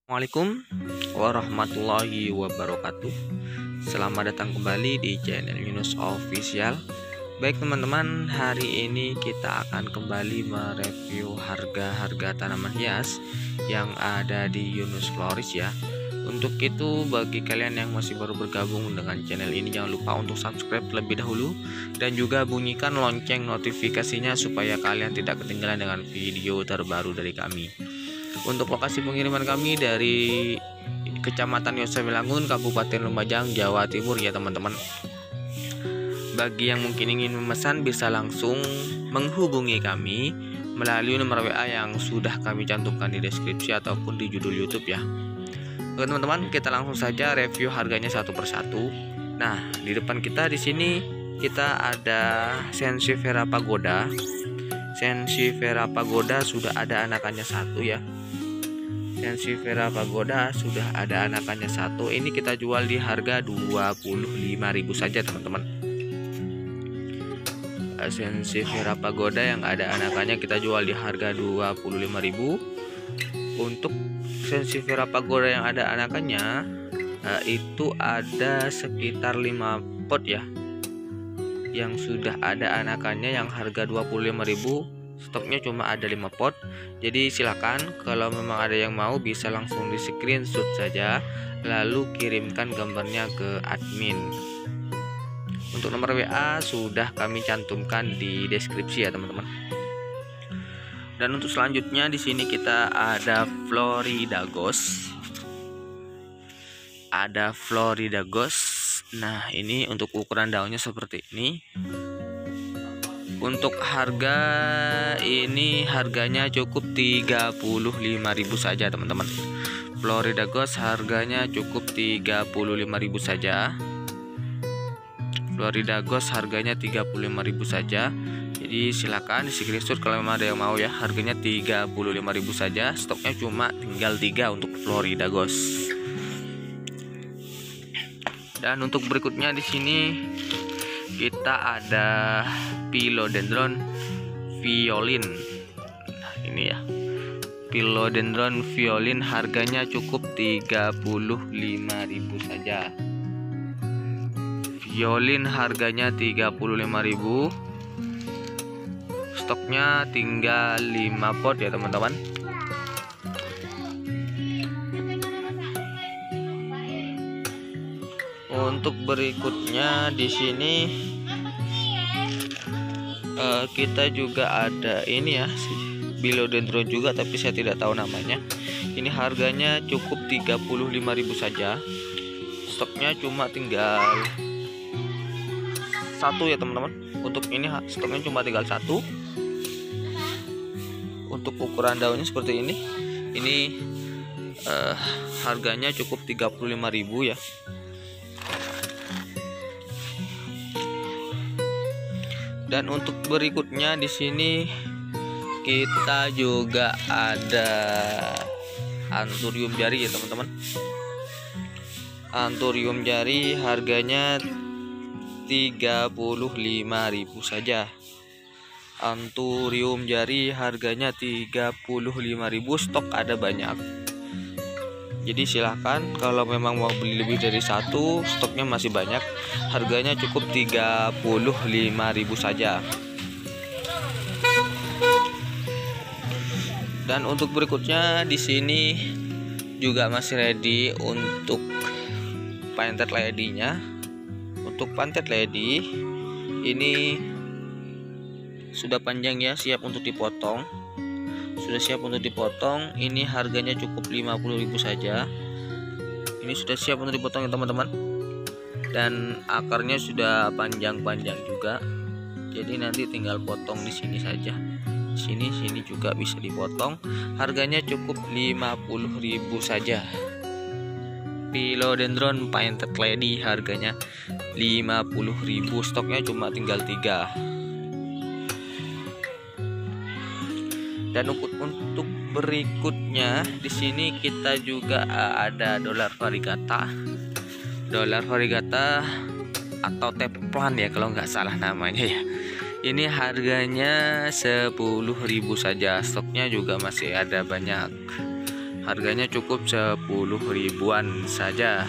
Assalamualaikum warahmatullahi wabarakatuh. Selamat datang kembali di channel Yunus Official. Baik teman-teman, hari ini kita akan kembali mereview harga-harga tanaman hias yang ada di Yunus Florist ya. Untuk itu, bagi kalian yang masih baru bergabung dengan channel ini, jangan lupa untuk subscribe terlebih dahulu dan juga bunyikan lonceng notifikasinya supaya kalian tidak ketinggalan dengan video terbaru dari kami. Untuk lokasi pengiriman kami dari Kecamatan Yosawilangun, Kabupaten Lumajang, Jawa Timur ya teman-teman. Bagi yang mungkin ingin memesan bisa langsung menghubungi kami melalui nomor WA yang sudah kami cantumkan di deskripsi ataupun di judul YouTube ya. Oke teman-teman, kita langsung saja review harganya satu persatu. Nah, di depan kita di sini kita ada Sansevieria Pagoda. Sansevieria Pagoda sudah ada anakannya satu ya. Sansevieria Pagoda sudah ada anakannya satu. Ini kita jual di harga 25.000 saja teman-teman. Sansevieria Pagoda yang ada anakannya kita jual di harga 25.000. Untuk Sansevieria Pagoda yang ada anakannya itu ada sekitar 5 pot ya, yang sudah ada anakannya yang harga 25.000. Stoknya cuma ada 5 pot. Jadi silakan kalau memang ada yang mau bisa langsung di screenshot saja lalu kirimkan gambarnya ke admin. Untuk nomor WA sudah kami cantumkan di deskripsi ya teman-teman. Dan untuk selanjutnya di sini kita ada Florida Ghost. Ada Florida Ghost. Nah, ini untuk ukuran daunnya seperti ini. Untuk harga ini harganya cukup 35.000 saja teman-teman. Florida Ghost harganya cukup 35.000 saja. Florida Ghost harganya 35.000 saja. Jadi silakan di screenshot kalau memang ada yang mau ya. Harganya 35.000 saja. Stoknya cuma tinggal 3 untuk Florida Ghost. Dan untuk berikutnya di sini kita ada Philodendron Violin. Nah, ini ya. Philodendron Violin harganya cukup 35.000 saja. Violin harganya 35.000. Stoknya tinggal 5 pot ya teman-teman. Untuk berikutnya di sini kita juga ada ini ya, Philodendron juga tapi saya tidak tahu namanya. Ini harganya cukup 35.000 saja. Stoknya cuma tinggal 1 ya teman-teman. Untuk ini stoknya cuma tinggal 1. Untuk ukuran daunnya seperti ini. Ini harganya cukup 35.000 ya. Dan untuk berikutnya di sini kita juga ada Anthurium jari ya teman-teman. Anthurium jari harganya 35.000 saja. Anthurium jari harganya 35.000. Stok ada banyak. Jadi silahkan kalau memang mau beli lebih dari 1, stoknya masih banyak. Harganya cukup 35.000 saja. Dan untuk berikutnya di sini juga masih ready untuk painted lady-nya. Untuk painted lady ini sudah panjang ya, siap untuk dipotong. Sudah siap untuk dipotong. Ini harganya cukup 50.000 saja. Ini sudah siap untuk dipotong ya teman-teman. Dan akarnya sudah panjang-panjang juga. Jadi nanti tinggal potong di sini saja. Sini juga bisa dipotong. Harganya cukup 50.000 saja. Philodendron painted lady harganya 50.000. Stoknya cuma tinggal 3. Dan untuk berikutnya di sini kita juga ada Dolar Variegata. Dolar Variegata atau teplan ya kalau nggak salah namanya ya. Ini harganya 10.000 saja. Stoknya juga masih ada banyak. Harganya cukup 10 ribuan saja.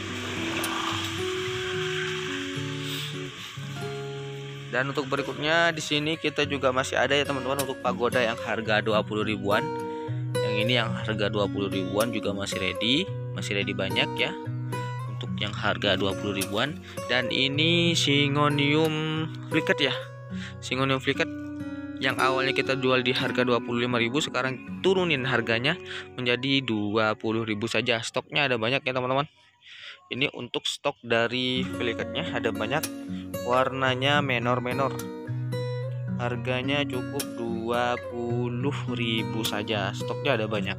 Dan untuk berikutnya di sini kita juga masih ada ya teman-teman, untuk pagoda yang harga 20 ribuan. Yang ini yang harga 20 ribuan juga masih ready banyak ya. Untuk yang harga 20 ribuan. Dan ini Syngonium Flicket ya. Syngonium Flicket yang awalnya kita jual di harga 25.000, sekarang turunin harganya menjadi 20.000 saja. Stoknya ada banyak ya teman-teman. Ini untuk stok dari Flicketnya ada banyak. Warnanya menor-menor. Harganya cukup 20.000 saja. Stoknya ada banyak.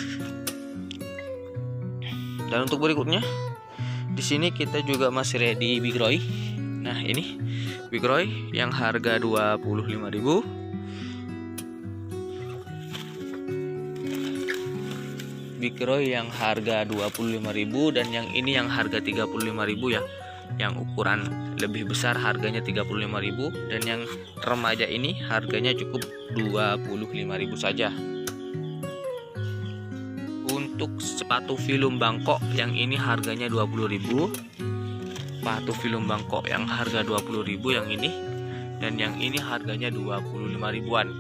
Dan untuk berikutnya di sini kita juga masih ready Big Roy. Nah, ini Big Roy yang harga 25.000. Big Roy yang harga 25.000 dan yang ini yang harga 35.000 ya. Yang ukuran lebih besar harganya 35.000 dan yang remaja ini harganya cukup 25.000 saja. Untuk sepatu film Bangkok yang ini harganya 20.000. Sepatu film Bangkok yang harga 20.000 yang ini, dan yang ini harganya 25 ribuan.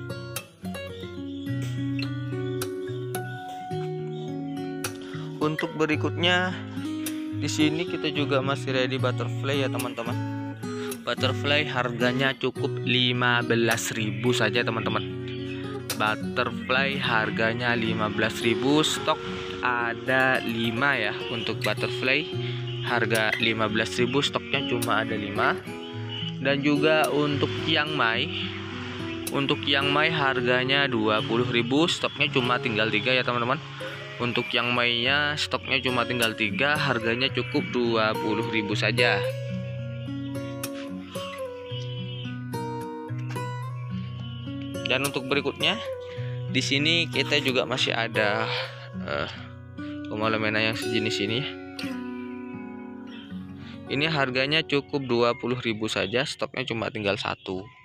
Untuk berikutnya di sini kita juga masih ready butterfly ya teman-teman. Butterfly harganya cukup 15.000 saja teman-teman. Butterfly harganya 15.000. Stok ada 5 ya. Untuk butterfly harga 15.000, stoknya cuma ada 5. Dan juga untuk Chiang Mai. Untuk Chiang Mai harganya 20.000, stoknya cuma tinggal 3 ya teman-teman. Untuk Chiang Mai-nya stoknya cuma tinggal 3, harganya cukup 20.000 saja. Dan untuk berikutnya di sini kita juga masih ada Komolemena yang sejenis ini. Ini harganya cukup 20.000 saja, stoknya cuma tinggal 1.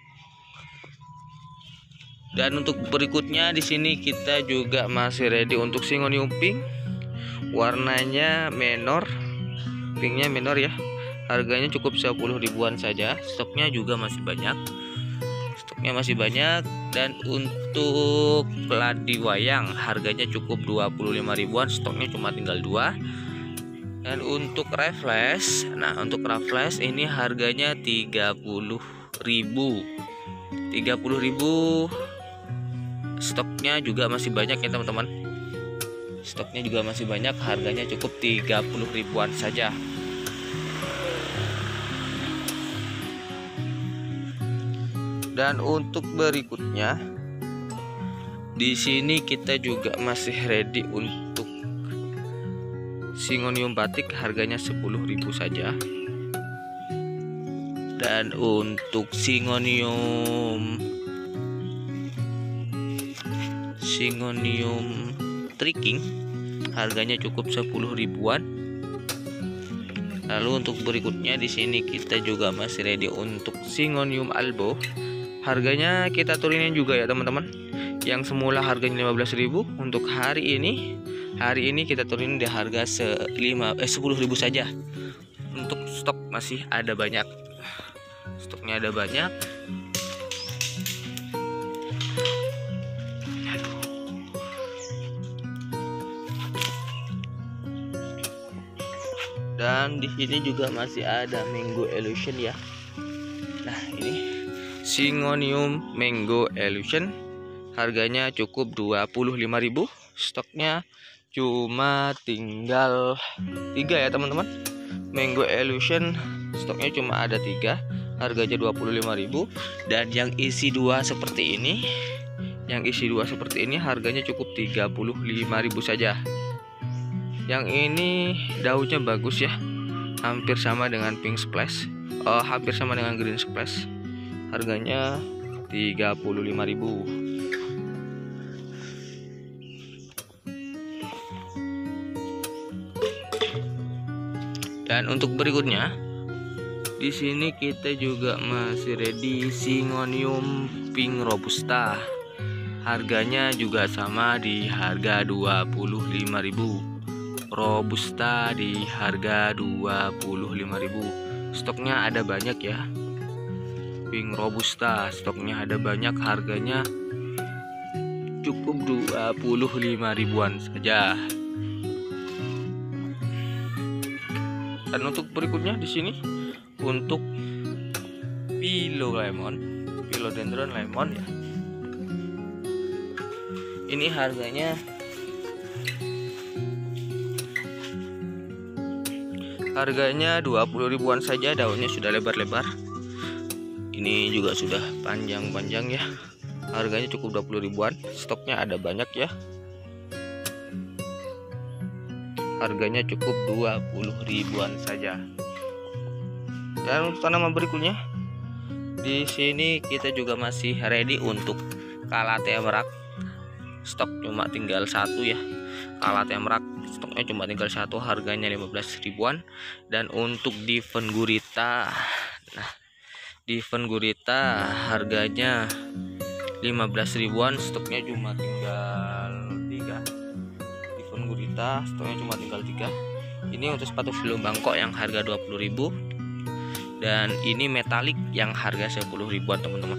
Dan untuk berikutnya di sini kita juga masih ready untuk Syngonium Pink. Warnanya menor, pinknya menor ya. Harganya cukup 10 ribuan saja. Stoknya juga masih banyak. Dan untuk keladi wayang harganya cukup 25 ribuan. Stoknya cuma tinggal 2. Dan untuk Raffles, nah untuk Raffles ini harganya 30.000. 30.000. Stoknya juga masih banyak ya teman-teman. Stoknya juga masih banyak, harganya cukup 30 ribuan saja. Dan untuk berikutnya di sini kita juga masih ready untuk Syngonium batik, harganya 10.000 saja. Dan untuk Syngonium Tricking harganya cukup 10 ribuan. Lalu untuk berikutnya di sini kita juga masih ready untuk Syngonium Albo. Harganya kita turunin juga ya teman-teman. Yang semula harganya 15.000, untuk hari ini kita turunin di harga 10.000 saja. Untuk stok masih ada banyak. Stoknya ada banyak. Dan di sini juga masih ada Mango Illusion ya. Nah, ini Syngonium Mango Illusion harganya cukup 25.000. Stoknya cuma tinggal 3 ya teman-teman. Mango Illusion stoknya cuma ada 3, harganya 25.000. Dan yang isi 2 seperti ini, harganya cukup 35.000 saja. Yang ini daunnya bagus ya, hampir sama dengan Pink Splash, hampir sama dengan Green Splash. Harganya 35.000. Dan untuk berikutnya di sini kita juga masih ready Syngonium Pink Robusta. Harganya juga sama di harga 25.000 25.000. Robusta di harga 25.000. Stoknya ada banyak ya. Pink Robusta stoknya ada banyak, harganya cukup 25.000-an saja. Dan untuk berikutnya di sini untuk Philodendron lemon ya. Ini harganya 20.000-an saja. Daunnya sudah lebar-lebar. Ini juga sudah panjang-panjang ya. Harganya cukup 20.000-an. Stoknya ada banyak ya. Harganya cukup 20.000-an saja. Dan untuk tanaman berikutnya di sini kita juga masih ready untuk Calathea merak. Stok cuma tinggal satu ya. Calathea merak stoknya cuma tinggal satu, harganya 15.000-an. Dan untuk Diven gurita, nah Diven gurita harganya 15.000-an, stoknya cuma tinggal 3. Diven gurita stoknya cuma tinggal 3. Ini untuk sepatu film Bangkok yang harga 20.000. Dan ini metalik yang harga 10.000-an teman-teman.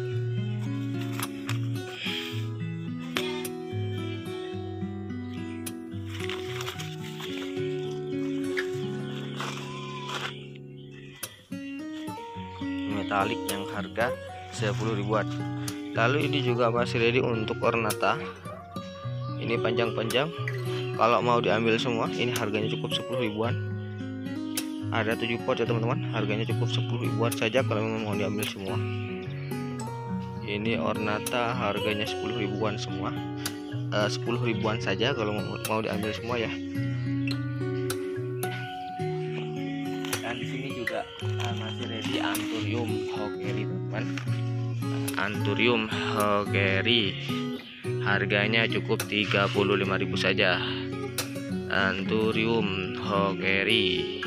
Metalik yang harga 10.000-an. Lalu ini juga masih ready untuk ornata. Ini panjang-panjang. Kalau mau diambil semua, ini harganya cukup 10.000-an. Ada 7 pot ya teman-teman, harganya cukup 10.000-an saja kalau memang mau diambil semua. Ini ornata harganya 10.000-an semua. 10.000-an saja kalau mau diambil semua ya. Dan di sini juga masih ready Anthurium Hawkeri teman-teman. Anthurium Hawkeri harganya cukup 35.000 saja. Anthurium Hawkeri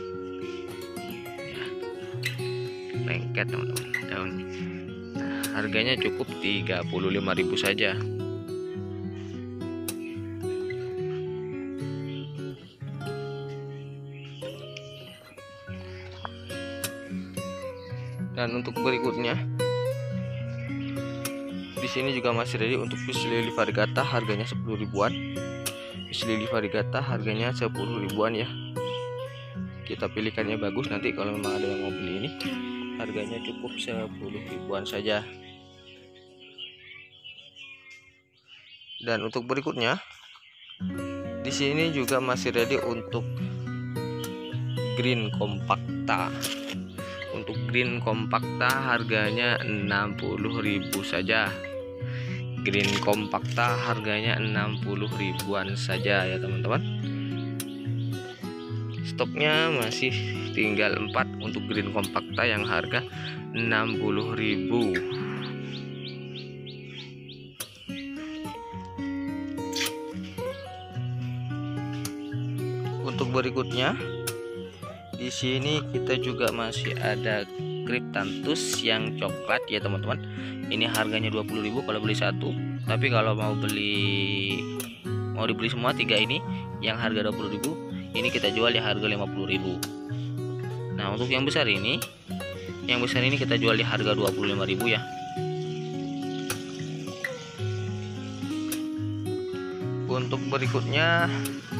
lengket teman-teman daun. Harganya cukup 35.000 saja. Dan untuk berikutnya di sini juga masih ready untuk Peace Lily Variegata, harganya 10.000-an. Peace Lily Variegata harganya 10.000-an ya. Kita pilihkannya bagus, nanti kalau memang ada yang mau beli ini harganya cukup 10.000-an saja. Dan untuk berikutnya di sini juga masih ready untuk Green Compacta. Untuk Green Compacta harganya 60.000 saja. Green Compacta harganya 60.000-an saja ya teman-teman. Stoknya masih tinggal 4 untuk Green Compacta yang harga 60.000. Untuk berikutnya di sini kita juga masih ada Cryptanthus yang coklat ya teman-teman. Ini harganya 20.000 kalau beli satu. Tapi kalau mau dibeli semua 3 ini yang harga 20.000, ini kita jual di harga 50.000. Nah, untuk yang besar ini kita jual di harga 25.000 ya. Untuk berikutnya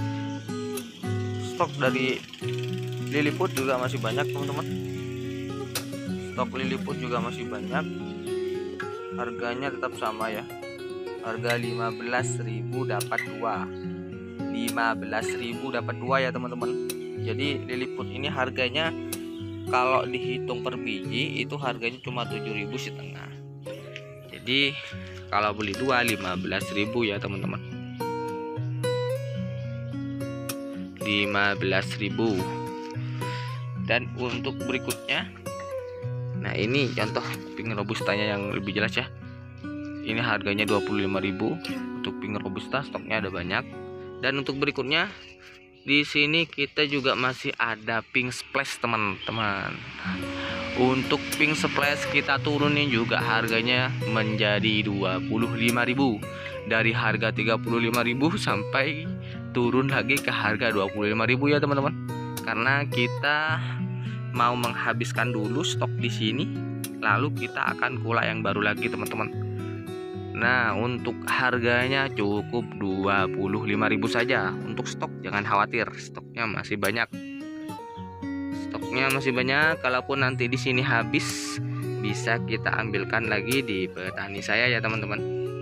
stok dari Lilliput juga masih banyak teman-teman. Stok Lilliput juga masih banyak. Harganya tetap sama ya. Harga 15.000 dapat 2. 15.000 dapat 2 ya teman-teman. Jadi Lilliput ini harganya kalau dihitung per biji itu harganya cuma 7.500. Jadi kalau beli 2 15.000 ya teman-teman. 15.000. Dan untuk berikutnya, nah ini contoh pink robustanya yang lebih jelas ya. Ini harganya 25.000 untuk pink robusta, stoknya ada banyak. Dan untuk berikutnya di sini kita juga masih ada pink splash teman-teman. Untuk pink splash kita turunin juga harganya menjadi 25.000, dari harga 35.000 sampai turun lagi ke harga 25.000 ya teman-teman, karena kita mau menghabiskan dulu stok di sini, lalu kita akan kulak yang baru lagi teman-teman. Nah, untuk harganya cukup 25.000 saja untuk stok. Jangan khawatir, stoknya masih banyak. Stoknya masih banyak. Kalaupun nanti di sini habis, bisa kita ambilkan lagi di petani saya ya teman-teman.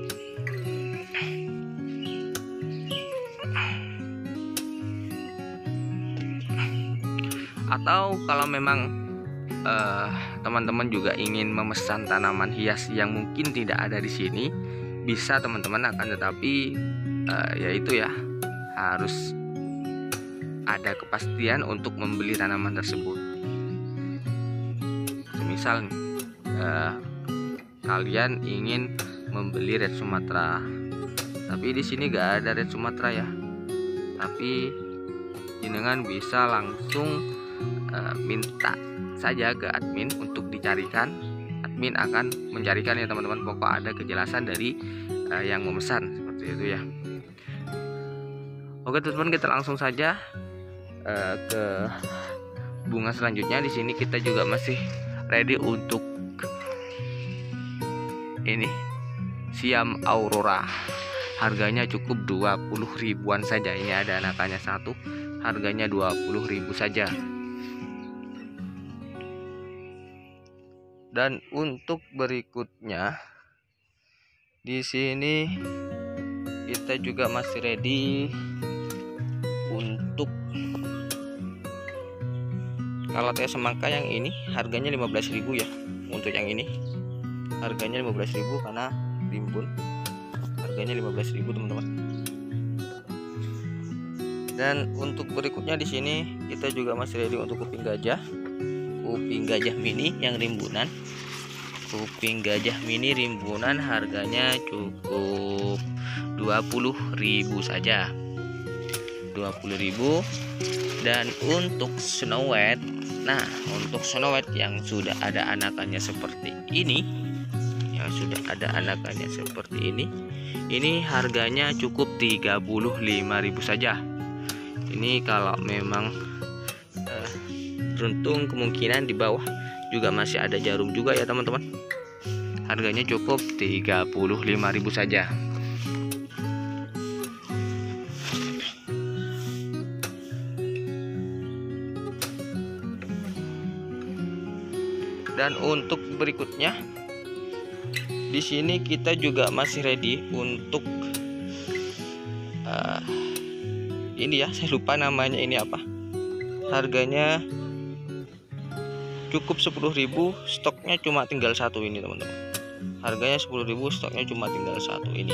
Atau kalau memang teman-teman juga ingin memesan tanaman hias yang mungkin tidak ada di sini, bisa teman-teman, akan tetapi yaitu ya harus ada kepastian untuk membeli tanaman tersebut. Misal kalian ingin membeli red Sumatera, tapi di sini gak ada red Sumatera ya, tapi jenengan bisa langsung minta saja ke admin untuk dicarikan. Admin akan mencarikan ya teman-teman, pokok ada kejelasan dari yang memesan, seperti itu ya. Oke teman-teman, kita langsung saja ke bunga selanjutnya. Di sini kita juga masih ready untuk ini Siam Aurora. Harganya cukup 20 ribuan saja. Ini ada anakannya satu, harganya 20.000 saja. Dan untuk berikutnya di sini kita juga masih ready untuk Kalatea semangka yang ini, harganya 15.000 ya. Untuk yang ini harganya 15.000 karena rimbun. Harganya 15.000 teman-teman. Dan untuk berikutnya di sini kita juga masih ready untuk kuping gajah. Kuping gajah mini yang rimbunan. Kuping gajah mini rimbunan harganya cukup 20.000 saja. 20.000. Dan untuk Snow White, nah untuk Snow White yang sudah ada anakannya seperti ini, ini harganya cukup 35.000 saja. Ini kalau memang beruntung, kemungkinan di bawah juga masih ada jarum juga ya teman-teman. Harganya cukup 35.000 saja. Dan untuk berikutnya di sini kita juga masih ready untuk ini ya, saya lupa namanya ini apa. Harganya cukup 10.000, stoknya cuma tinggal satu ini teman-teman. Harganya 10.000, stoknya cuma tinggal satu ini.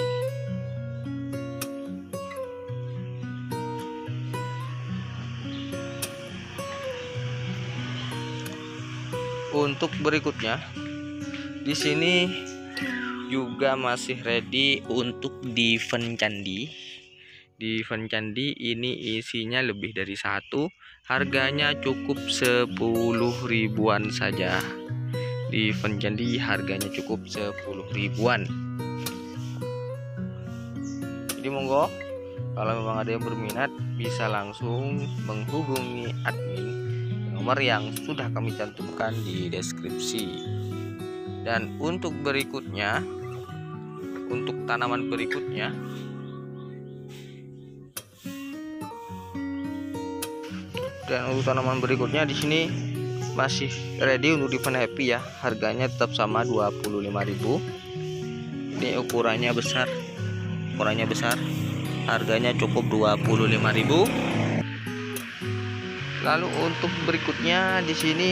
Untuk berikutnya di sini juga masih ready untuk Diven Candi. Diven Candi ini isinya lebih dari satu, harganya cukup 10 ribuan saja. Diven Candi harganya cukup 10 ribuan. Jadi monggo, kalau memang ada yang berminat bisa langsung menghubungi admin, nomor yang sudah kami cantumkan di deskripsi. Dan untuk berikutnya, untuk tanaman berikutnya, di sini masih ready untuk Diven Happy ya. Harganya tetap sama 25.000. Ini ukurannya besar. Harganya cukup 25.000. Lalu untuk berikutnya di sini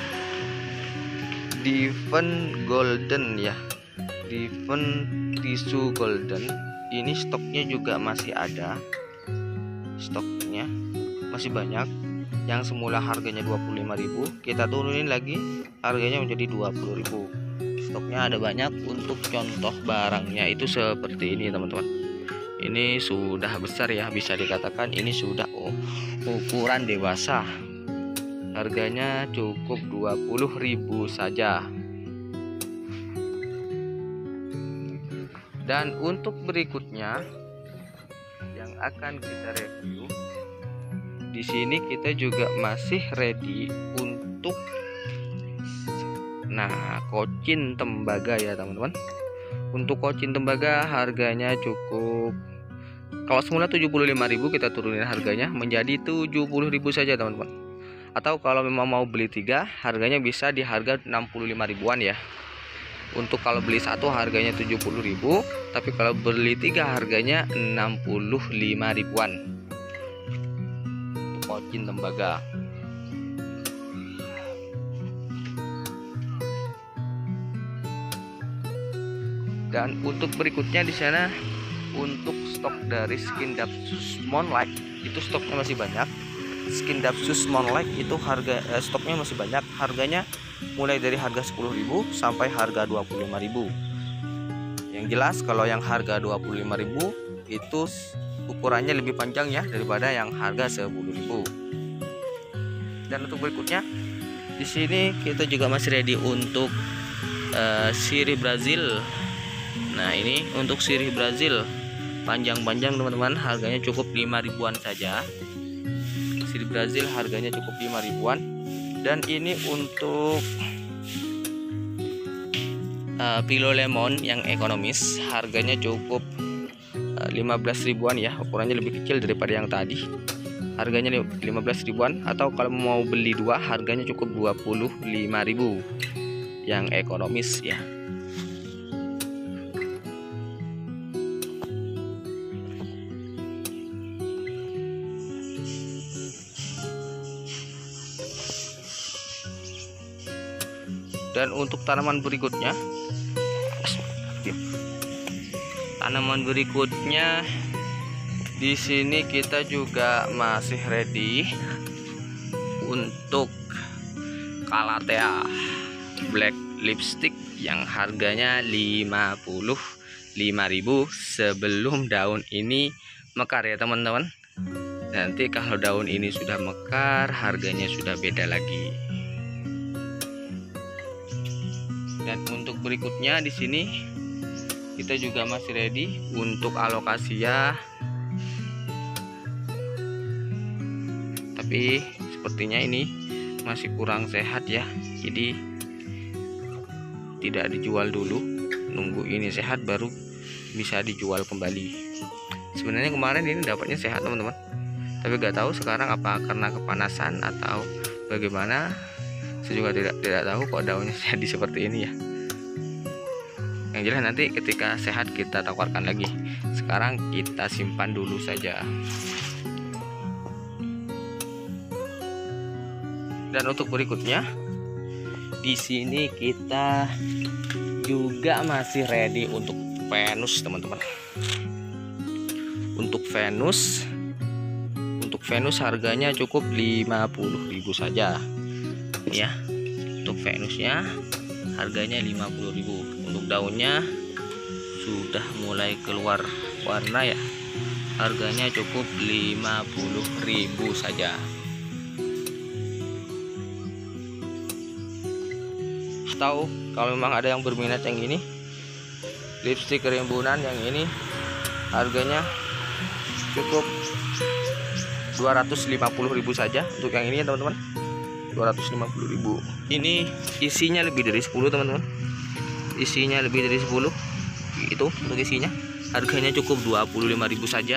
Diven Golden ya. Diven Tisu Golden. Ini stoknya juga masih ada. Stoknya masih banyak. Yang semula harganya 25.000, kita turunin lagi harganya menjadi 20.000. Stoknya ada banyak. Untuk contoh barangnya itu seperti ini teman-teman. Ini sudah besar ya, bisa dikatakan ini sudah ukuran dewasa. Harganya cukup 20.000 saja. Dan untuk berikutnya yang akan kita review. Di sini kita juga masih ready untuk kocin tembaga ya teman-teman. Untuk kocin tembaga harganya cukup, kalau semula 75.000 kita turunin harganya menjadi 70.000 saja teman-teman. Atau kalau memang mau beli 3, harganya bisa di harga 65 ribuan ya. Untuk kalau beli satu harganya 70.000, tapi kalau beli 3 harganya 65 ribuan. Untuk kocin tembaga. Dan untuk berikutnya di sana untuk stok dari skin Dapsus Moonlight itu stoknya masih banyak. Skin Dapsus Moonlight itu harga stoknya masih banyak. Harganya mulai dari harga 10.000 sampai harga 25.000. Yang jelas kalau yang harga 25.000 itu ukurannya lebih panjang ya daripada yang harga 10.000. Dan untuk berikutnya di sini kita juga masih ready untuk sirih Brazil. Nah, ini untuk sirih Brazil panjang-panjang teman-teman, harganya cukup 5 ribuan saja. Sirih Brazil harganya cukup 5 ribuan. Dan ini untuk Pilo Lemon yang ekonomis, harganya cukup 15 ribuan ya, ukurannya lebih kecil daripada yang tadi. Harganya 15 ribuan, atau kalau mau beli 2 harganya cukup 25.000 yang ekonomis ya. Dan untuk tanaman berikutnya di sini kita juga masih ready untuk Calathea Black Lipstick yang harganya 55.000 sebelum daun ini mekar ya teman-teman. Nanti kalau daun ini sudah mekar harganya sudah beda lagi. Dan untuk berikutnya di sini kita juga masih ready untuk Alocasia. Tapi sepertinya ini masih kurang sehat ya. Jadi tidak dijual dulu. Nunggu ini sehat baru bisa dijual kembali. Sebenarnya kemarin ini dapatnya sehat teman-teman. Tapi gak tahu sekarang apa karena kepanasan atau bagaimana. Saya juga tidak tahu kok daunnya jadi seperti ini ya. Yang jelas nanti ketika sehat kita tawarkan lagi. Sekarang kita simpan dulu saja. Dan untuk berikutnya di sini kita juga masih ready untuk Venus teman-teman. Untuk Venus harganya cukup 50.000 saja. Ya, untuk Venusnya harganya 50.000. Untuk daunnya sudah mulai keluar warna ya, harganya cukup 50.000 saja. Atau kalau memang ada yang berminat yang ini, lipstick rimbunan yang ini harganya cukup 250.000 saja. Untuk yang ini ya teman-teman, 250.000. Ini isinya lebih dari 10 teman-teman. Isinya lebih dari 10. Itu untuk isinya. Harganya cukup 25.000 saja.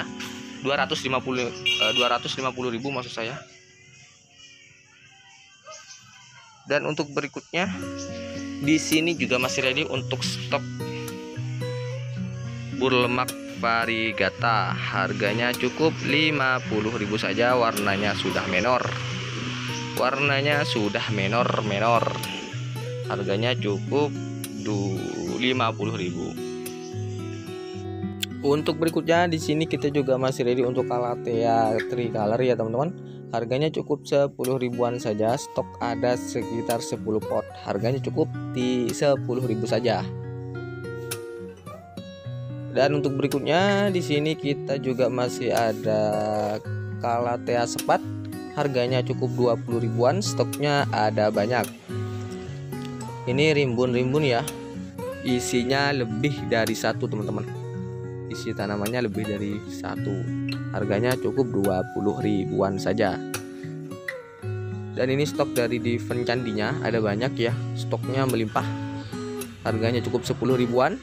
250.000 maksud saya. Dan untuk berikutnya di sini juga masih ready untuk stok burlemak variegata. Harganya cukup 50.000 saja. Warnanya sudah menor. Harganya cukup 50.000. Untuk berikutnya di sini kita juga masih ready untuk Calathea Tricolor ya teman-teman. Harganya cukup 10 ribuan saja. Stok ada sekitar 10 pot. Harganya cukup di 10.000 saja. Dan untuk berikutnya di sini kita juga masih ada Calathea Sepat. Harganya cukup 20 ribuan, stoknya ada banyak. Ini rimbun-rimbun ya. Isinya lebih dari 1 teman-teman. Isi tanamannya lebih dari 1. harganya cukup 20 ribuan saja. Dan ini stok dari Diven candinya ada banyak ya, stoknya melimpah, harganya cukup 10 ribuan.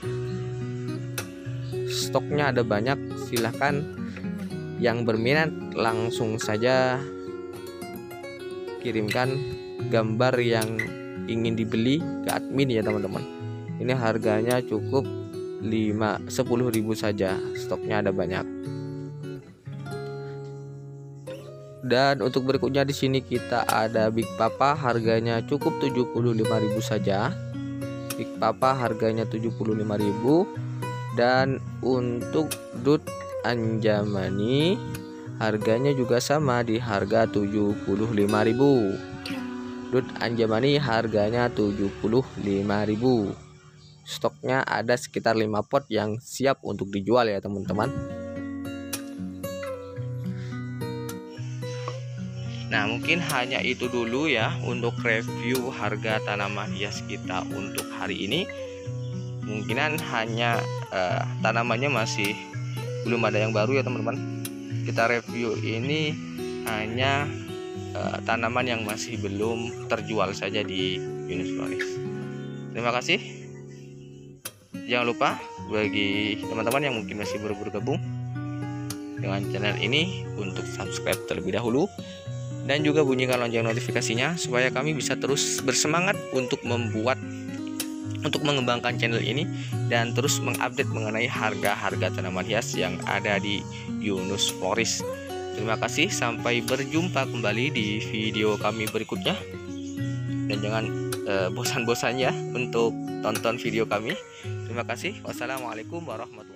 Stoknya ada banyak, silahkan yang berminat langsung saja kirimkan gambar yang ingin dibeli ke admin ya teman-teman. Ini harganya cukup 10.000 saja, stoknya ada banyak. Dan untuk berikutnya di sini kita ada Big Papa, harganya cukup 75.000 saja. Big Papa harganya 75.000. Dan untuk Dut Anjamani harganya juga sama di harga 75.000. Dut Anjamani harganya 75.000. Stoknya ada sekitar 5 pot yang siap untuk dijual ya teman-teman. Nah, mungkin hanya itu dulu ya untuk review harga tanaman hias kita untuk hari ini. Mungkinan hanya tanamannya masih belum ada yang baru ya teman-teman. Kita review ini hanya tanaman yang masih belum terjual saja di Yunus Floris. Terima kasih. Jangan lupa bagi teman-teman yang mungkin masih baru bergabung dengan channel ini untuk subscribe terlebih dahulu dan juga bunyikan lonceng notifikasinya supaya kami bisa terus bersemangat untuk mengembangkan channel ini dan terus mengupdate mengenai harga-harga tanaman hias yang ada di Yunus Floris. Terima kasih, sampai berjumpa kembali di video kami berikutnya. Dan jangan bosan-bosan ya untuk tonton video kami. Terima kasih. Wassalamualaikum warahmatullahi wabarakatuh.